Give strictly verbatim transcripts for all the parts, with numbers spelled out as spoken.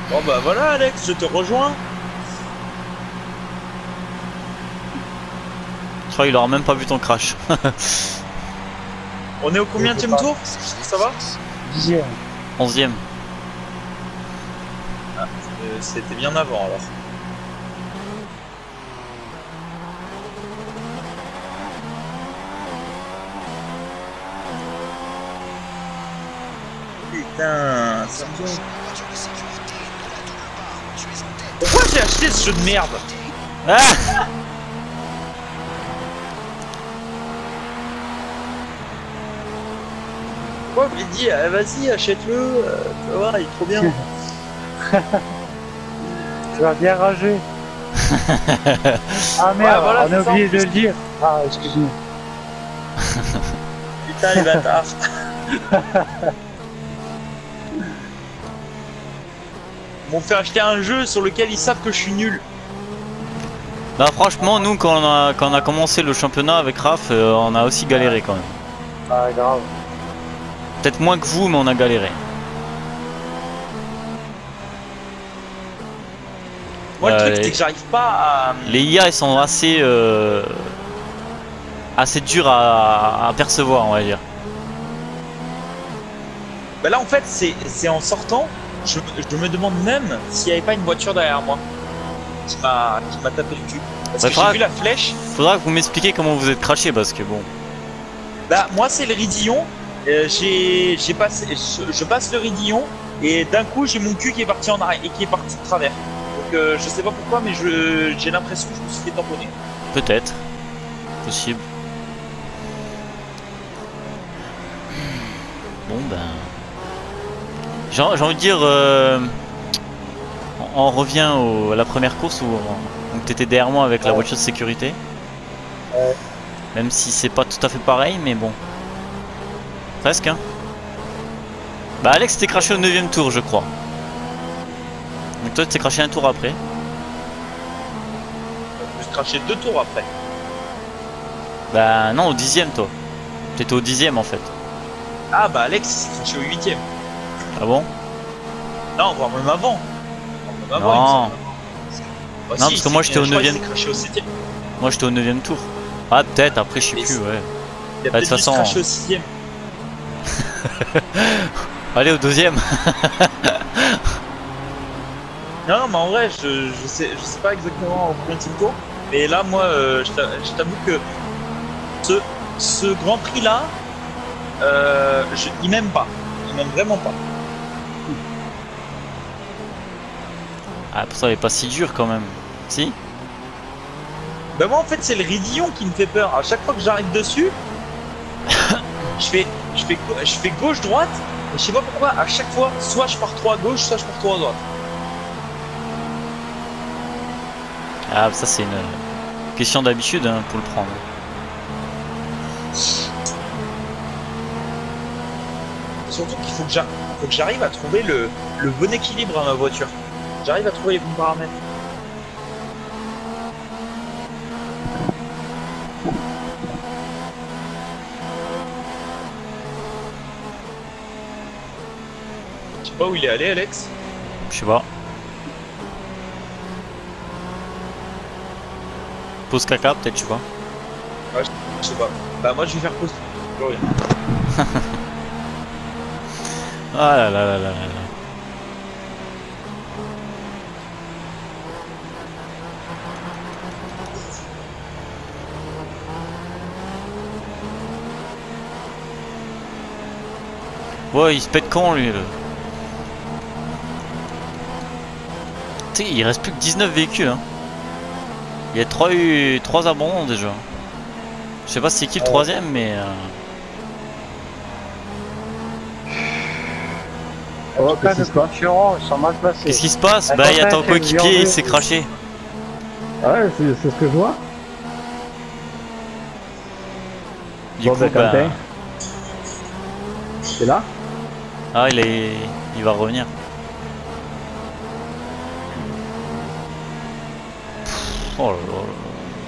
Bon bah voilà Alex, je te rejoins. Je crois qu'il aura même pas vu ton crash. On est au combienième tour? Ça va? Dixième. Onzième. Ah, euh, c'était bien avant alors. Putain, ça me gonfle. Pourquoi j'ai acheté ce jeu de merde? Ah, Pourquoi je lui ai dit ah, vas-y achète-le, euh, tu vas voir il est trop bien. Tu vas bien rager. Ah merde, Ouais, voilà, on c'est a ça, oublié en de plus. le dire. Ah, excuse-moi. Putain les bâtards. Ils m'ont fait acheter un jeu sur lequel ils savent que je suis nul. bah franchement, nous quand on a, quand on a commencé le championnat avec Raph, euh, on a aussi galéré quand même. Ah, grave. Peut-être moins que vous, mais on a galéré. Moi le Euh, truc les- c'est que j'arrive pas à... Les I A, ils sont assez, euh, assez durs à, à percevoir, on va dire. Bah là en fait c'est c'est en sortant, je, je me demande même s'il n'y avait pas une voiture derrière moi qui m'a qui m'a tapé le cul. Parce Bah, que faudra- j'ai vu la flèche. Faudra que vous m'expliquiez comment vous êtes craché parce que bon. Bah moi c'est le Ridillon, euh, j'ai j'ai passé je, je passe le Ridillon et d'un coup j'ai mon cul qui est parti en arrière et qui est parti de travers. Donc euh, je sais pas pourquoi mais je j'ai l'impression que je me suis fait tamponner. Peut-être. Possible. Bon ben. J'ai j'ai envie de dire. euh, On on revient au- à la première course où on- donc t'étais derrière moi avec la Ouais. voiture de sécurité. Ouais. Même si c'est pas tout à fait pareil, mais bon. Presque hein. Bah Alex t'es craché au neuvième tour je crois. Donc toi t'es craché un tour après. Je me suis craché deux tours après. Bah non au dixième toi. T'étais au dixième en fait. Ah bah Alex il s'est craché au huitième. Ah bon? Non voire même avant. Voire même avant, Non. il me semble. Bah, Non, si, parce que il moi, s'est- j'étais au je crois qu'il neuvième. s'est craché au septième. Moi j'étais au neuvième tour. Ah peut-être après je sais Et plus c'est- ouais. Il a Bah, de peut-être toute dû se façon- cracher au sixième. Allez au deuxième. Non, non, mais en vrai, je, je sais, je sais pas exactement au combien de tour. Mais là, moi, euh, je t'a- je t'avoue que ce, ce Grand Prix là, euh, je, il m'aime pas. Il m'aime vraiment pas. Ah pour ça il est pas si dur quand même. Si? Ben moi, en fait, c'est le Ridillon qui me fait peur. À chaque fois que j'arrive dessus, je fais, je fais, gau- je fais gauche droite. Et je sais pas pourquoi. À chaque fois, soit je pars trop à gauche, soit je pars trop à droite. Ah ça c'est une question d'habitude hein, pour le prendre. Surtout qu'il faut que j'a- faut que j'arrive à trouver le, le bon équilibre à ma voiture. J'arrive à trouver les bons paramètres. Je sais pas où il est allé, Alex. Je sais pas. Pause caca peut-être je sais pas. Je sais pas. Bah moi je vais faire pause. Je reviens. Ah là là là là là là. Ouais il se pète con lui là. Tu sais il reste plus que dix-neuf véhicules hein. Il y a trois, trois abandons déjà. Je sais pas c'est qui le troisième mais... euh, En tout cas, nos concurrents, ils sont mal placés. Qu'est-ce qui se passe? Ah, Bah il y a ton Quentin, c'est coéquipier il viandeux. s'est craché. Ouais, c'est c'est ce que je vois. Du Bon, coup ben, bah... Quentin. C'est là? Ah il est... il va revenir. Oh là là là là.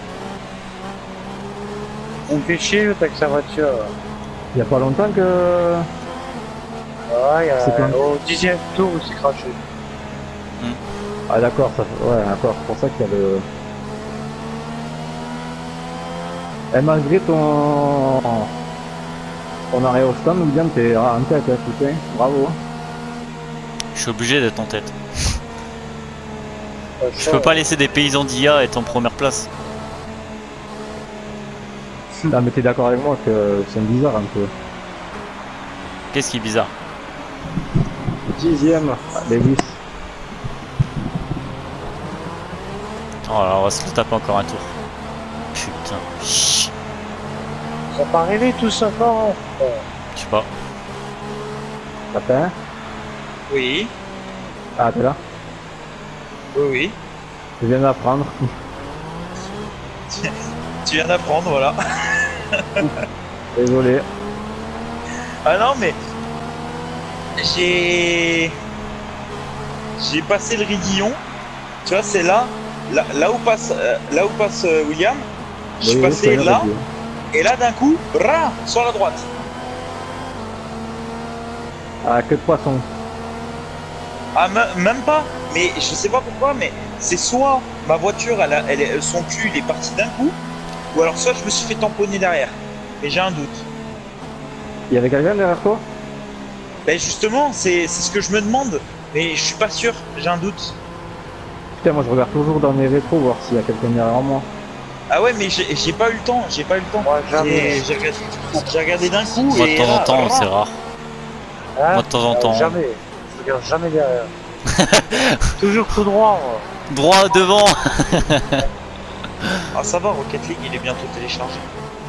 On me fait chier avec sa voiture. Il y a pas longtemps que. Ouais, il y C'est a, plein. au dixième tour, il s'est craché. Mm. Ah d'accord, ça... ouais, d'accord, c'est pour ça qu'il y a le... Et malgré ton... ton arrêt au stand, William, t'es en tête, hein, putain, bravo. Je suis obligé d'être en tête. Ouais, Je ça, peux pas laisser des paysans d'I A être en première place. Non mais t'es d'accord avec moi que c'est bizarre un peu. Qu'est-ce qui est bizarre? Dixième, Lewis. Oh alors on va se le taper encore un tour. Putain. Chut. Ça pas arrivé tout ça quand Je sais pas. T'as fait un? Oui, Ah t'es là? oui, oui. Je viens d'apprendre. Tu viens d'apprendre, voilà. Désolé. Ah non, mais j'ai j'ai passé le Ridillon. Tu vois, c'est là, là, là où passe, euh, là où passe euh, William. Je suis Oui, passé oui, là, oui. et là d'un coup, bra, sur la droite. Ah, que de poisson. Ah, me- même pas. Mais je sais pas pourquoi, mais c'est soit ma voiture, elle, a- elle est- son cul, il est parti d'un coup, ou alors soit je me suis fait tamponner derrière. Mais j'ai un doute. Il y avait quelqu'un derrière toi? Ben justement, c'est c'est ce que je me demande, mais je suis pas sûr. J'ai un doute. Putain, moi je regarde toujours dans mes rétros voir s'il y a quelqu'un derrière moi. Ah ouais, mais j'ai j'ai pas eu le temps. J'ai pas eu le temps. Moi, jamais. J'ai j'ai regardé, j'ai regardé d'un coup Moi de et temps en là, temps, bra. c'est rare. Hein Moi de temps en Euh, temps. Jamais. Je regarde jamais derrière. Toujours tout droit, moi. Droit devant. Ah ça va, Rocket League, il est bientôt téléchargé.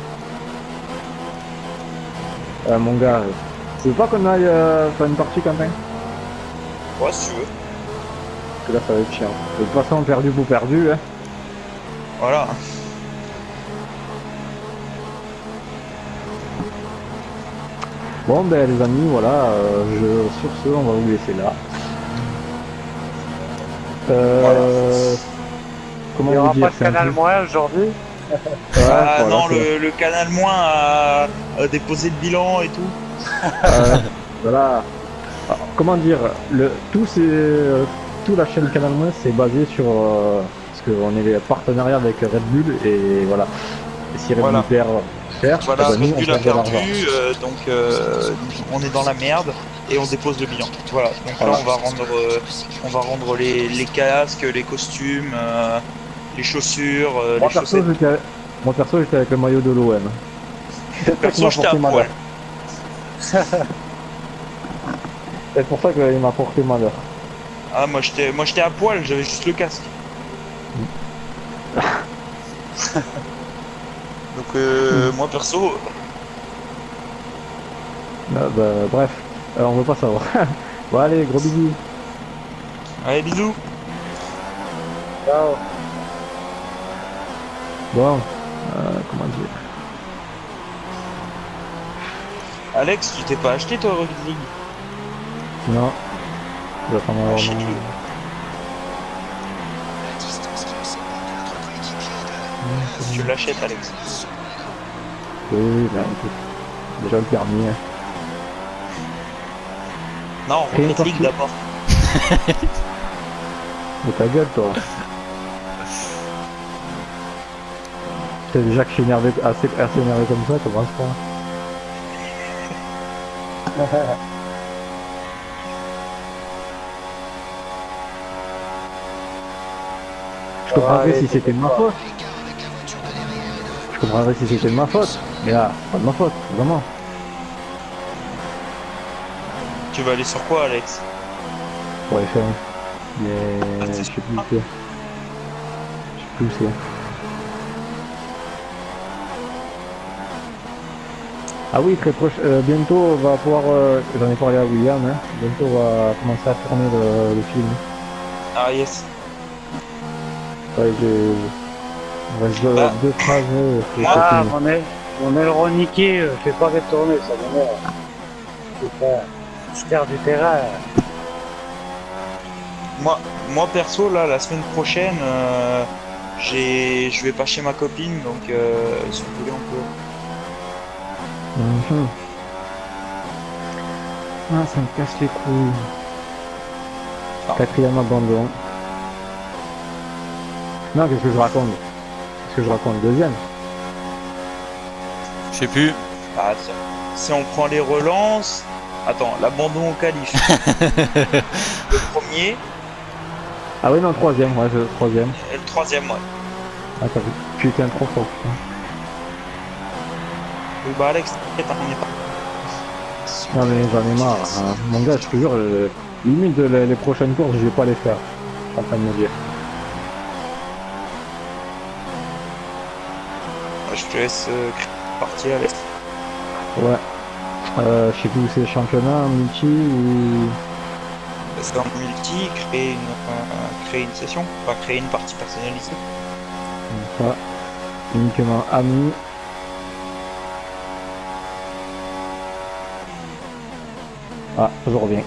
Euh, mon gars, tu veux pas qu'on aille euh, faire une partie, Quentin? Ouais, si tu veux. Parce que là ça va être chiant. De toute façon, perdu pour perdu, hein. Voilà. Bon ben les amis, voilà, euh, je, sur ce, on va vous laisser là. Euh, Comment Il n'y aura vous dire, pas de c'est un canal peu- moins aujourd'hui. Ouais, ah voilà, non, c'est- le, le Canal Moins a, a déposé le bilan et tout. Euh, voilà. Alors, comment dire, le, tout, c'est, euh, tout la chaîne Canal Moins c'est basé sur euh, parce qu'on est les partenariats avec Red Bull et voilà. Et si Red Voilà. Bull perd, perd, Voilà, eh ben, nous, Red on Bull a perd de l'argent. perdu, euh, donc euh, on est dans la merde et on dépose le bilan. Voilà, donc Voilà. là on va rendre, euh, on va rendre les, les casques, les costumes, euh, les chaussures, euh, Moi les perso, chaussettes. j'étais, avec- moi perso, j'étais avec le maillot de l'O M. Perso, j'étais à poil. C'est pour ça qu'il m'a porté malheur. Ah, moi j'étais, moi j'étais à poil, j'avais juste le casque. Donc euh, moi perso, Ah, bah, bref, euh, on veut pas savoir. Bon allez, gros bisous. allez bisous. Ciao. Bon, euh, comment dire. Alex, tu t'es pas acheté toi Rocket League? Non. Je vais prendre un Chez moment. nous. Tu l'achètes Alex. Oui, oui, bah, écoute, déjà le permis. hein. Non, Rien Rocket League parti. d'abord. Mais ta gueule, toi. C'est déjà que je suis énervé, assez, assez énervé comme ça, commence pas. Je comprendrais Ouais, si c'était de ma faute. Je comprendrais si c'était de ma faute. Mais là, pas de ma faute, vraiment. Tu vas aller sur quoi Alex? Pour F un. Mais je sais plus où c'est. Je sais plus où c'est. Ah oui, très proche. euh, bientôt on va pouvoir. euh, J'en ai parlé à William. Hein, bientôt on va commencer à tourner le, le film. Ah yes. Ouais, j'ai. Il reste deux, Bah. deux phrases. euh, c'est- c'est Ah, fini. mon, aile, mon aileron niqué, euh, fais pas retourner, ça m'énerve. C'est pas. Je perds du terrain. Moi, moi perso là, la semaine prochaine, euh, j'ai, je vais pas chez ma copine, donc euh, si vous voulez on peut. Mhm. Ah, ça me casse les couilles. Quatrième abandon. Non, qu'est-ce que je raconte Qu'est-ce que je raconte Deuxième. Je sais plus. Ah, si, si on prend les relances. Attends, l'abandon au qualif. Le premier Ah oui, non, troisième, ouais, je, troisième. et le troisième, ouais. Ah, t'as vu, tu étais un trop fort, putain. Oui, bah Alex, t'inquiète, on est pas. Non mais j'en ai marre, hein. Mon gars, je te jure, euh, limite les, les prochaines courses, je vais pas les faire. Je suis en train de me dire. Je te laisse euh, partir, Alex. Ouais. Euh, je sais plus où c'est, championnat, multi ou... C'est en multi, créer une, euh, créer une session, enfin créer une partie personnalisée. Pas. Uniquement amis. Ah, je reviens.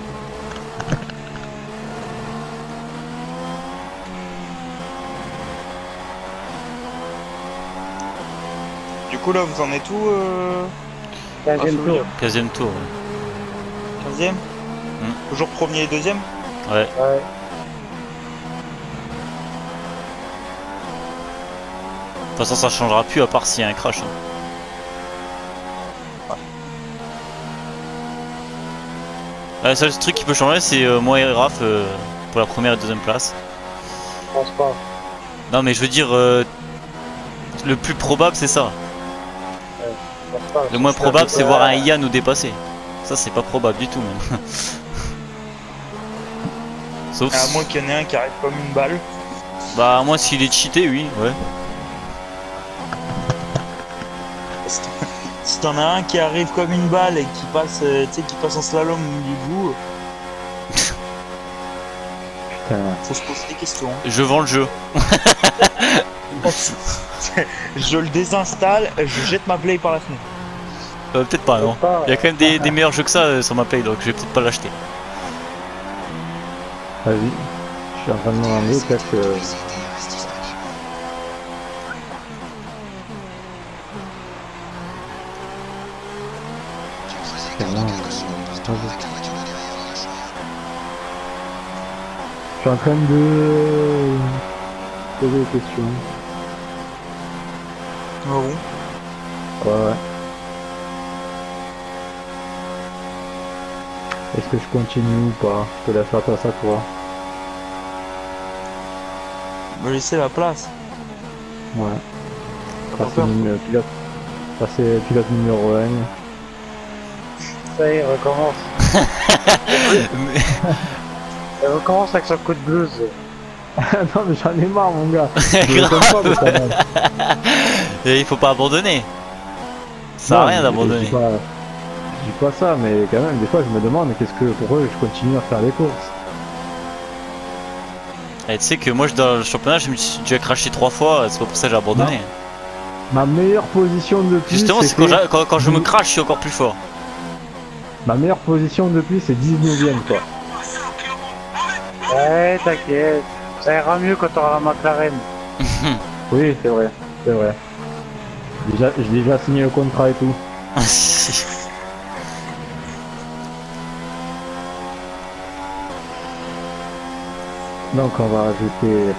Du coup, là, vous en êtes où euh... quinzième ah, tour. quinzième tour. Ouais. quinzième Hmm. Toujours premier et deuxième. Ouais. Ouais. De toute façon, ça changera plus à part s'il y a un crash. Hein. Ouais, le seul truc qui peut changer, c'est euh, moi et Raph euh, pour la première et deuxième place. Je pense pas. Non, mais je veux dire, euh, le plus probable, c'est ça. Je pense pas. Le moins C'est probable, un peu- c'est voir un I A nous dépasser. Ça, c'est pas probable du tout, même. Sauf. À moins qu'il y en ait un qui arrive comme une balle. Bah, à moins s'il est cheaté, oui, ouais. Si t'en as un qui arrive comme une balle et qui passe, euh, tu sais, qui passe en slalom du bout, Putain. faut se poser des questions. Je vends le jeu. Je le désinstalle, je jette ma play par la fenêtre. Euh, peut-être pas, non. pas, Il y a quand même des, des meilleurs jeux que ça euh, sur ma play, donc je vais peut-être pas l'acheter. Vas-y. Je suis en train de me demander peut-être que... Putain, non, euh, je suis en train de poser des questions. Ah bon? Ouais, ouais. Est-ce que je continue ou pas? Je te laisse la place à toi. Me laisser la place. Ouais. Pas Passer peur. numéro- pilote, passer pilote numéro un. Ça y est, recommence. Mais- Elle recommence avec son coup de blues. Non mais j'en ai marre mon gars. Je Grave. comprends pas, mais ça va. Et il faut pas abandonner. Ça sert à Non, rien mais d'abandonner. Je dis pas, je dis pas ça, mais quand même des fois je me demande qu'est-ce que pourquoi je continue à faire les courses. Et tu sais que moi je- dans le championnat je me suis déjà craché trois fois, c'est pas pour ça que j'ai abandonné. Ma meilleure position depuis. Justement c'est quand, c'était- j'a- quand, quand je me crache je suis encore plus fort. Ma meilleure position depuis c'est dix-neuvième quoi. Ouais, t'inquiète. Ça ira mieux quand t'auras la McLaren. Oui c'est vrai, c'est vrai. Déjà, j'ai déjà signé le contrat et tout. Donc on va rajouter.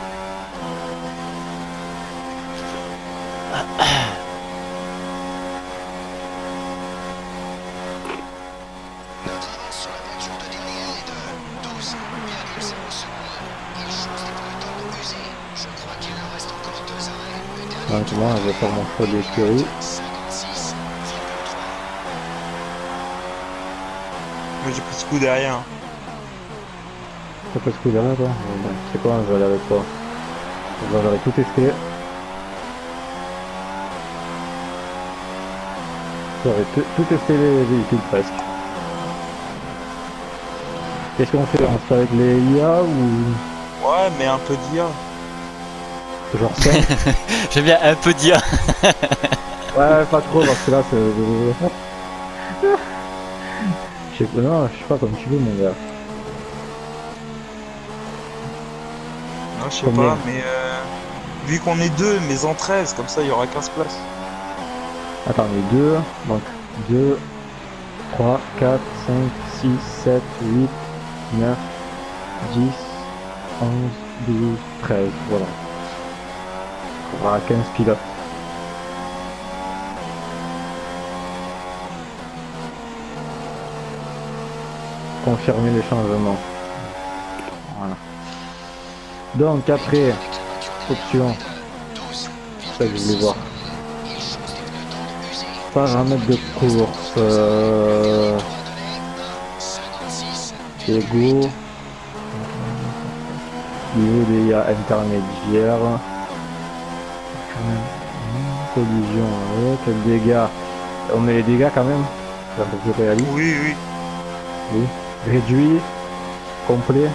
Donc moi je vais faire mon choix d'écurie. Moi j'ai pris ce coup derrière. T'as pas ce coup derrière toi? Bon, ben, c'est quoi, je vais aller avec toi. Je vais aller tout tester. J'aurais tout, tout testé les véhicules presque. Qu'est-ce qu'on fait? On se fait avec les I A ou Ouais, mais un peu d'I A. genre cinq? J'aime bien un peu dire. Ouais, pas trop parce que là c'est... Je sais pas, non, je sais pas comme tu veux mon gars. Non, je sais Combien? pas, mais euh, vu qu'on est deux, mais en treize, comme ça il y aura quinze places. Attends, les deux, donc deux, trois, quatre, cinq, six, sept, huit, neuf, dix, onze, douze, treize, voilà. On aura quinze pilotes. Confirmer les changements. Voilà. Donc après, option, c'est ça que je voulais voir. Paramètres de course. Euh... Ego. Niveau des I A intermédiaire. Collision, ouais, quel dégâts. On met les dégâts quand même. C'est un peu plus réaliste. Oui, oui. Oui. Réduit. Complet.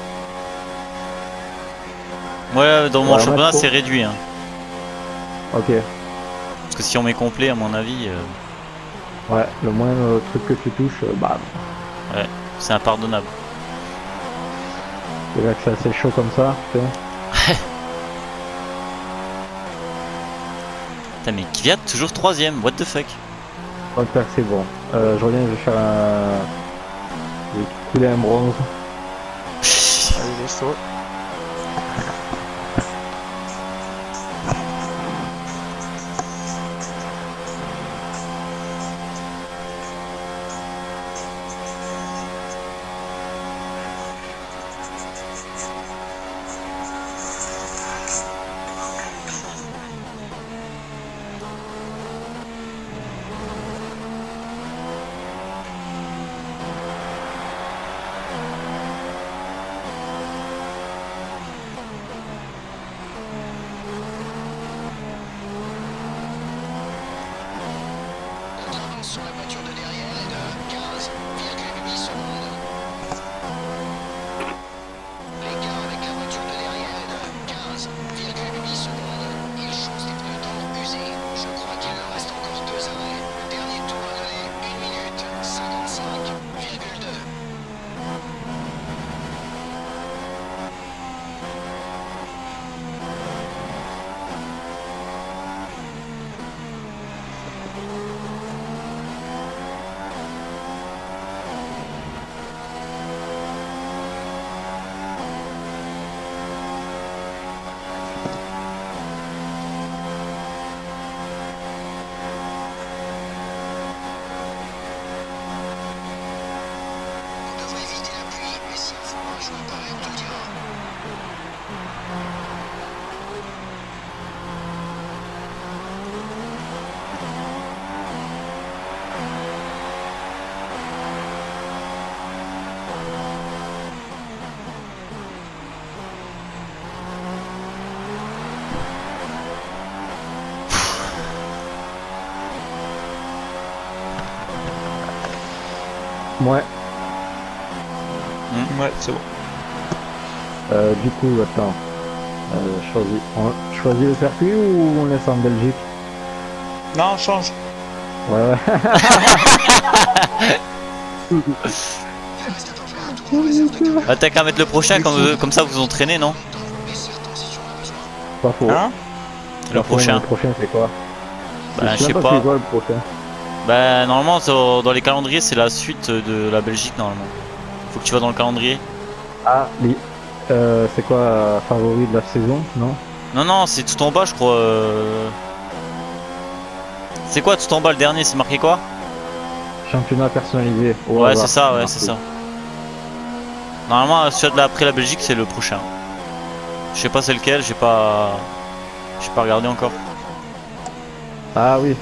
Ouais, dans mon Ouais, championnat Marco. c'est réduit. Hein. Ok. Parce que si on met complet, à mon avis, euh, Ouais, le moindre truc que tu touches, euh, bam. c'est impardonnable. C'est là que c'est assez chaud comme ça. Putain. Putain, mais Kvyat toujours troisième, what the fuck. Donc là c'est bon. Euh, je reviens, je vais faire un. Je vais couler un bronze. Allez, laisse-toi. Sur la voiture de derrière est de quinze virgule huit secondes. L'écart avec la voiture de derrière est de quinze virgule huit secondes. Il chausse les pneus tendres usés. Je crois qu'il leur reste encore deux arrêts. Le dernier tour a donné une minute cinquante-cinq virgule deux. On devrait éviter la pluie, mais si un froid joue apparaît, on te le dira. Ouais. Ouais, c'est bon. Euh, du coup, attends. Euh, choisis. On choisit le circuit ou on laisse en Belgique? Non, on change. Ouais, ouais. Ah, t'as qu'à mettre le prochain, comme, comme ça vous entraînez, non? Pas faux. Hein? Le prochain. Le prochain, c'est quoi? Bah, je sais même pas. c'est quoi le prochain? Bah, normalement, sur- dans les calendriers, c'est la suite de la Belgique, normalement. Faut que tu vas dans le calendrier. Ah, les... euh, c'est quoi euh, favori de la saison? Non? Non, non, c'est tout en bas, je crois. euh. C'est quoi tout en bas le dernier? C'est marqué quoi? Championnat personnalisé. au Ouais, hasard, c'est ça, ouais, marqué. c'est ça. Normalement, celui de là après la Belgique, c'est le prochain. Je sais pas c'est lequel, j'ai pas. J'ai pas regardé encore. Ah oui.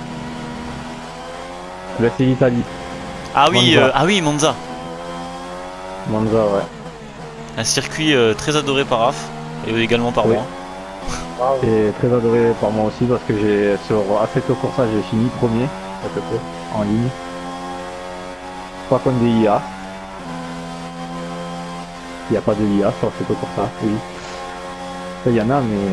Là, c'est l'Italie. Ah oui, Monza. euh, ah oui, Monza. Monza, ouais. Un circuit euh, très adoré par Raph et également par Oui. moi. Et très adoré par moi aussi parce que j'ai sur Assetto Corsa j'ai fini premier à peu près en ligne. Pas comme des I A. Il n'y a pas de I A sur Assetto Corsa, oui. Ça, il y en a mais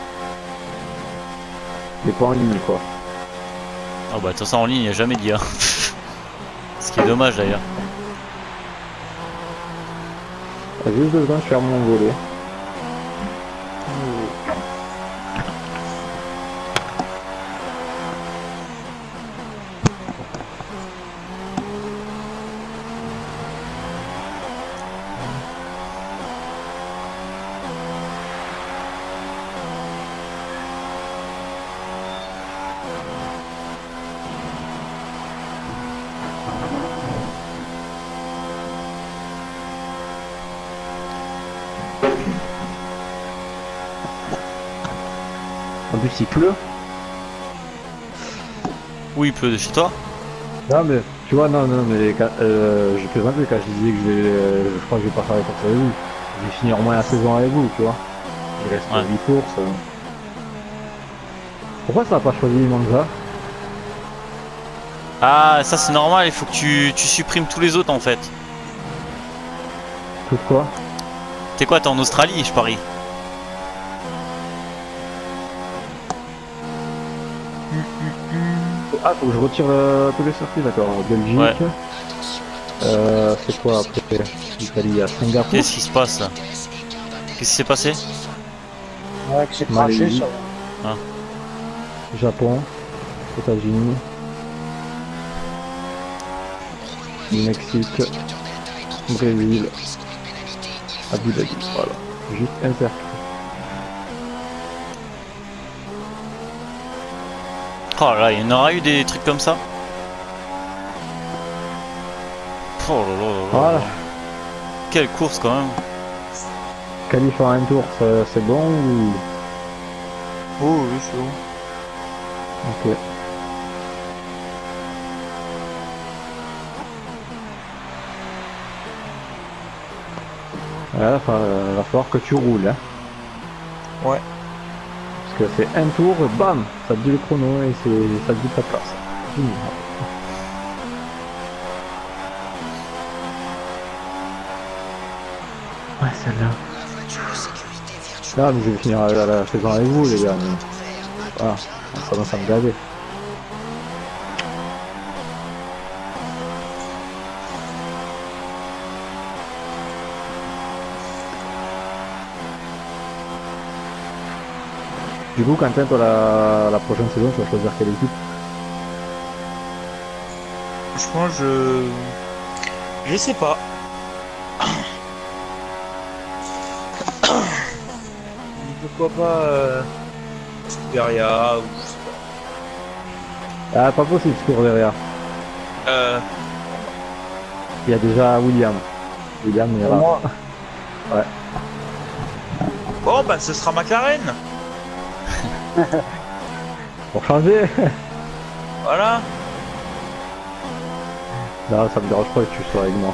mais pas en ligne quoi. Ah bah de toute façon en ligne il n'y a jamais d'I A. Ce qui est dommage d'ailleurs. Juste besoin de faire mon volet. En plus, il pleut. Où il pleut de chez toi? Non, mais tu vois, non, non, mais quand, euh, je plaisantais quand je disais que je, vais, euh, je crois que je vais pas faire les courses avec vous. Je vais finir au moins la saison avec vous, tu vois. Il reste Ouais. huit courses. euh. Pourquoi ça n'a pas choisi Monza? Ah, ça c'est normal, il faut que tu, tu supprimes tous les autres en fait. Tout quoi? T'es quoi, t'es en Australie, je parie? Ah, faut que je retire euh, tous les circuits, d'accord. Belgique. Ouais. Euh, c'est quoi après? Italie, à Singapour. Qu'est-ce qui se passe là? Qu'est-ce qui s'est passé? Ouais, que c'est craché Malaisie. ça. Japon, États-Unis, Mexique, Brésil, Abu Dhabi. Voilà, juste un cercle. Oh là, il y en aura eu des trucs comme ça? Oh là là là là. Voilà, Quelle course quand même. qualif en un tour, ça- c'est bon ou... Oh oui, c'est bon. Ok. Là, il va, va falloir que tu roules. Hein. Ouais. Parce que c'est un tour, bam, ça te dit le chrono et c'est, ça te dit ta place. Fini. Ouais, celle-là. Là, mais je vais finir la, la saison avec vous, les gars. Mais... Voilà, ça commence à me gaver. Du coup, Quentin, toi, la, la prochaine saison, tu vas choisir quelle équipe? Franchement, je. Je sais pas. Pourquoi pas. Euh... Scuderia ou je sais pas. Ah, pas possible, ce cours derrière. Euh. Il y a déjà William. William, il est Pour là. moi, Bon, bah, ce sera McLaren. Pour changer. Voilà. Non, ça me dérange pas que tu sois avec moi.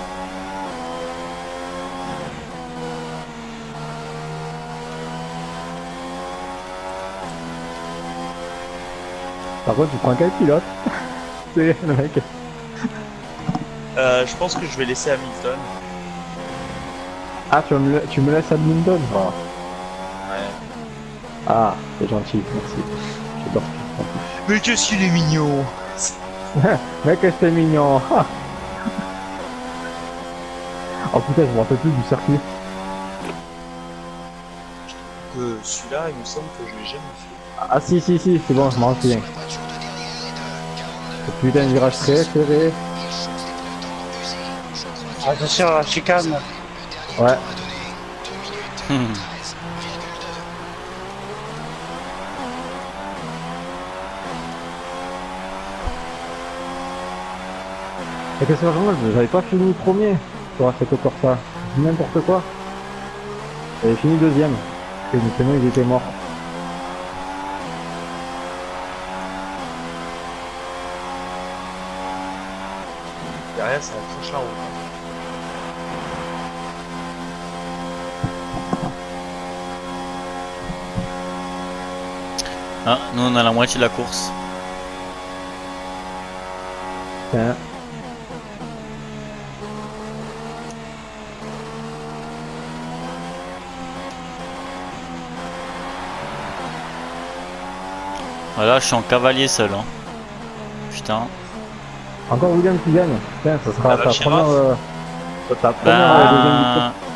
Par contre, tu prends quel pilote? C'est le mec. Euh, je pense que je vais laisser Hamilton. Ah, tu me, tu me laisses Hamilton? Voilà. Ouais. Ah, c'est gentil, merci. J'adore ce en plus. Mais qu'est-ce qu'il est mignon. Mec, c'était mignon. Oh putain, je me rappelle plus du circuit. Que celui-là, il me semble que je l'ai jamais fait. Ah si, si, si, c'est bon, je m'en souviens. Ce putain de virage très serré. attention à la chicane. Ouais. Hmm. Et qu'est-ce que c'est? J'avais pas fini premier sur cette Corsa. N'importe quoi. J'avais fini deuxième. Et mes pneus ils étaient morts. Derrière, ça touche la route. Ah, nous on a la moitié de la course. Tiens. Voilà, je suis en cavalier seul. Hein. Putain. Encore William qui gagne. Tiens, ça sera Ah bah, ta Chirac. première, euh, ta première euh, deuxième victoire. Ben...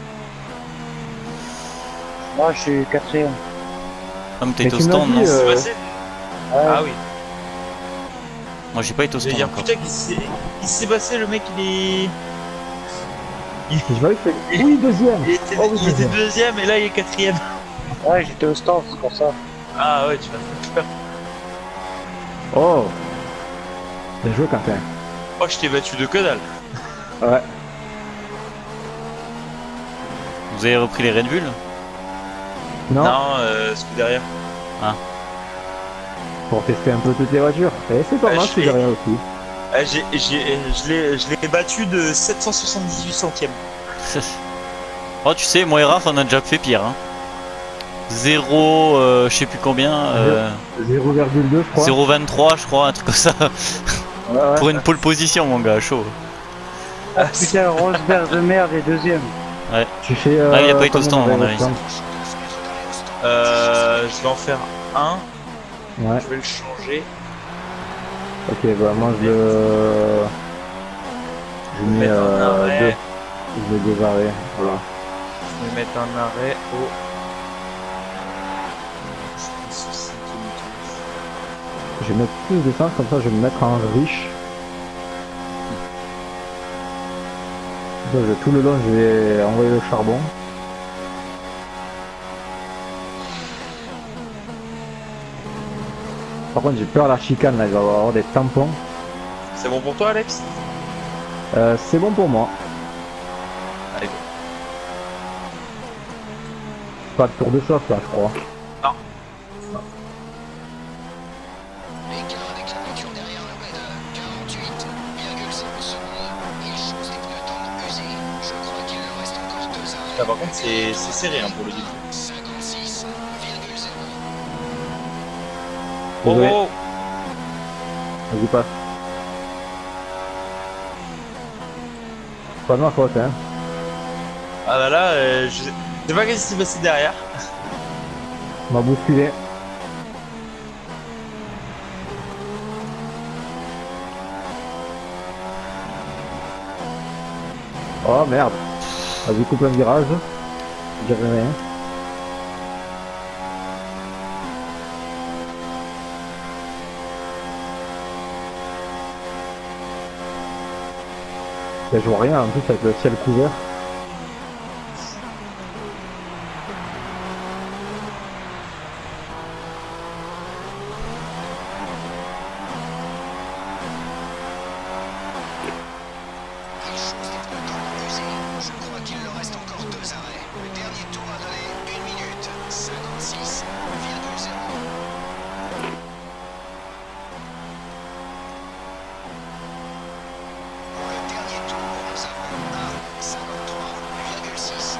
Moi, je suis quatrième. Ah, mais t'as Mais été au tu m'as stand, dit, non euh, C'est passé Ouais. Ah oui. Moi j'ai pas été au Je vais stand dire, encore. putain, qu'il s'est il s'est passé, le mec, il est. Je vois qu'il fait. Oui, deuxième. Il était, Oh oui, il était deuxième. deuxième et là il est quatrième. Ouais, j'étais au stand, c'est pour ça. Ah ouais, tu vas faire. Oh. Bien joué, Quentin. Oh, je t'ai battu de que dalle. Ouais. Vous avez repris les Red Bull? Non, Non, euh, ce que derrière. pour tester un peu toutes les voitures. Et c'est pas Ouais, mal je ce fais- derrière aussi. Euh, j'ai, j'ai, je l'ai, je l'ai battu de sept cent soixante-dix-huit centièmes. Oh, tu sais, moi et Raph, on a déjà fait pire. Hein. zéro, euh, je sais plus combien. Euh, zéro virgule deux je crois. zéro virgule vingt-trois, je crois, un truc comme ça. Ouais, ouais. Pour une pole position, mon gars, chaud. Ah putain, Rosberg de merde est deuxième. Tu fais. Euh, Ah, il a pas été au combien stand, à de mon avis. stand Euh, je vais en faire un. Ouais, Je vais le changer. ok, bah moi je le. Je Je vais mets mettre un euh, arrêt. deux. Je vais débarrer. Voilà. Je vais mettre un arrêt au. Je vais mettre plus d'essence, comme ça je vais me mettre en riche. Ça, je- tout le long je vais envoyer le charbon. Par contre j'ai peur à la chicane là, il va y avoir des tampons. C'est bon pour toi, Alex? Euh, c'est bon pour moi. Allez, go. Pas de tour de chauffe là je crois. L'écart avec la voiture derrière le Red quarante-huit virgule zéro secondes. Il chose des pneus tendres usés. Je crois qu'il leur reste encore deux arrêts. Là, par contre, c'est, c'est serré hein, pour le début. cinquante-six virgule zéro. Oh, Désolé. oh, Vas-y passe. Pas de ma faute hein. ah bah là, euh, je je sais pas qu'est-ce qui s'est passé derrière. On m'a bousculé. Oh merde. Vas-y coupe un virage. Je dirais rien. Là, je vois rien en plus avec le ciel couvert. Il chose des pneus tendres usés. Je crois qu'il leur reste encore deux arrêts. Le dernier tour a donné une minute cinquante-six virgule zéro. Pour le dernier tour, nous avons un cinquante-trois virgule six.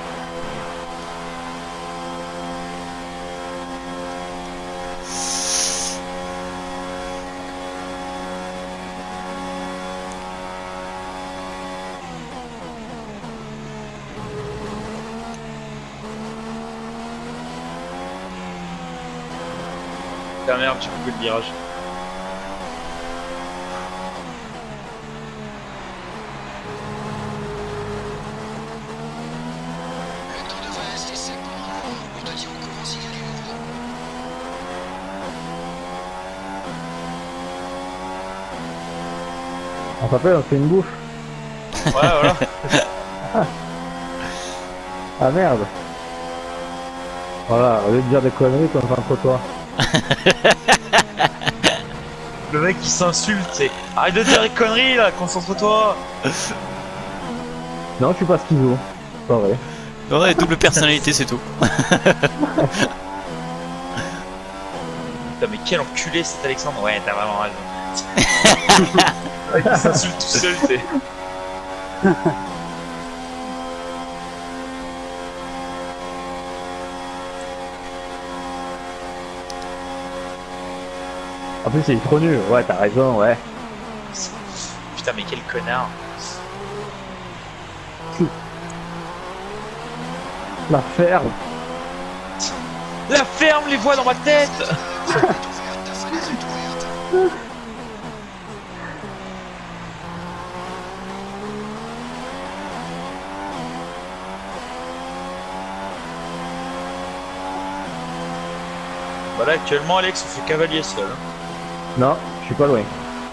Ah merde, j'ai coupé le virage. Le temps devrait rester sec pour un moment. On te tient au courant s'il y a du nouveau. On s'appelle, on fait une bouffe. Ouais, voilà. Ah merde. Voilà, au lieu de dire des conneries, concentre-toi. Le mec il s'insulte, c'est arrête de dire des conneries là, concentre-toi. Non, je suis pas schizo. C'est pas vrai. Ouais, double personnalité, c'est tout. Putain, mais quel enculé cet Alexandre. Ouais, t'as vraiment raison. Le mec il s'insulte tout seul, c'est. En plus, il est trop nul. Ouais, t'as raison, ouais. Putain, mais quel connard. La ferme. La ferme, les voix dans ma tête. Ta fenêtre est ouverte. Voilà, actuellement, Alex, on fait cavalier seul. hein. Non, je suis pas loin.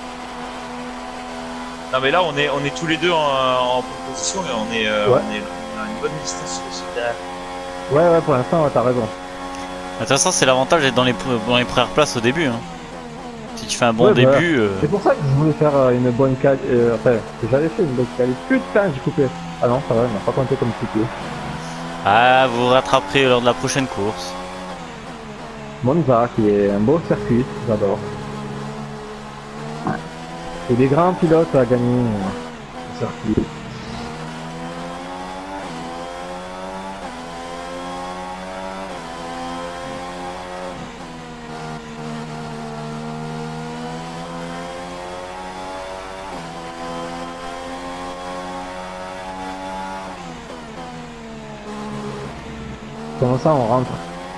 Non, mais là, on est, on est tous les deux en, en position et on est, euh, Ouais. on est, on a une bonne distance sur ce derrière. Ouais, ouais, pour l'instant, ouais, t'as raison. De toute façon, c'est l'avantage d'être dans les, dans les premières places au début. Hein. Si tu fais un bon Ouais, bah, début. euh, C'est pour ça que je voulais faire euh, une bonne qualité. Euh, enfin, que j'avais fait une bonne qualité. Putain, j'ai coupé. Ah non, ça va, il m'a pas compté comme coupé. Ah, vous vous rattraperez lors de la prochaine course. Monza, qui est un beau circuit, j'adore. Et des grands pilotes à gagner euh, ce circuit. Comment ça on rentre?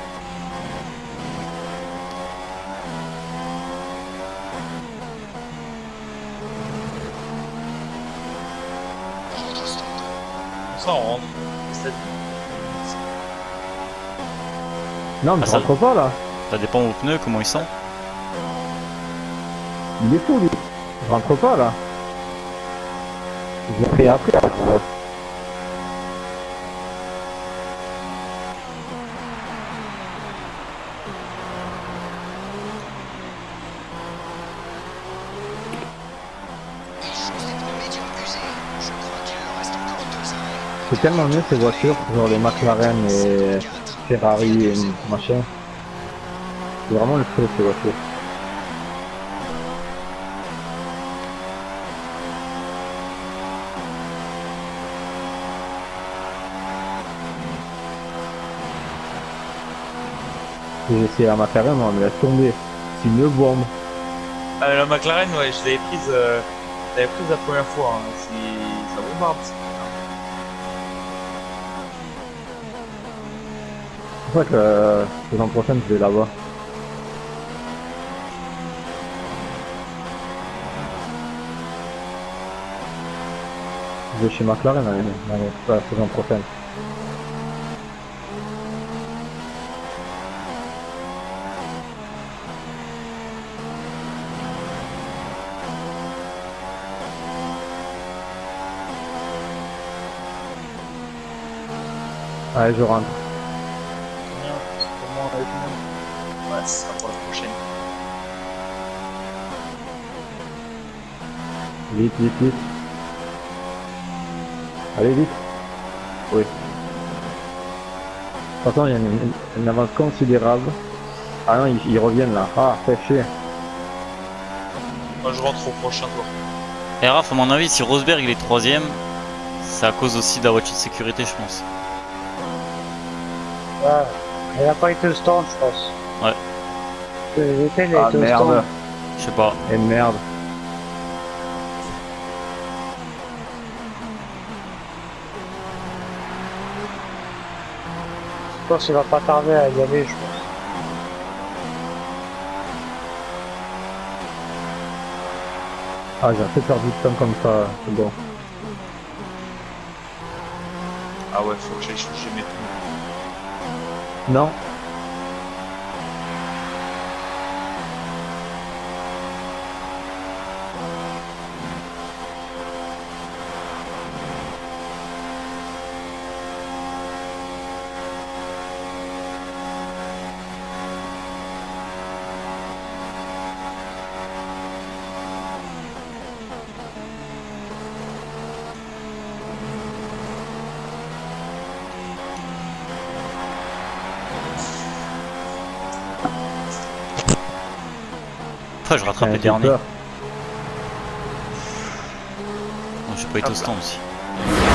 Rentre au stand. Ça, on rentre. C'est- Non mais Ah, je ça- rentre pas là. Ça dépend aux pneus, comment ils sont. Il est fou lui. Je rentre pas là. Je l'ai pris après. Il change des pneus médiums usés. Je crois qu'il leur reste encore deux arrêts. C'est tellement mieux ces voitures, genre les McLaren et Ferrari et machin. C'est vraiment le feu ces voitures. J'ai essayé la McLaren, on me laisse tomber. C'est une bombe. Ah, la McLaren, ouais, je l'avais prise, euh, je l'avais prise la première fois. Hein. C'est- Ça bombarde. C'est pour ça que euh, la saison prochaine je vais là-bas. Je vais chez McLaren l'année- l'année- la saison prochaine. Allez, je rentre. Combien C'est pour moi avec moi. Ouais, ce sera pour la prochaine. Vite, vite, vite. Allez, vite. Oui. De toute façon, il y a une, une- une avance considérable. Ah non, ils, ils reviennent là. Ah, fait chier. Moi, je rentre au prochain tour. Et Raph, à mon avis, si Rosberg il est troisième, c'est à cause aussi de la voiture de sécurité, je pense. Ouais. Elle a pas été au stand, je pense. Ouais. Euh, Vettel, elle a Ah été au merde. stand. Je sais pas. Et merde. Je pense qu'il va pas tarder à y aller, je pense. Ah, j'ai assez perdu de temps comme ça. C'est bon. Ah ouais, faut que j'aille changer mes pneus. Non. Enfin, je rattrape J'ai les derniers. peur. Bon, j'ai pas été au stand aussi.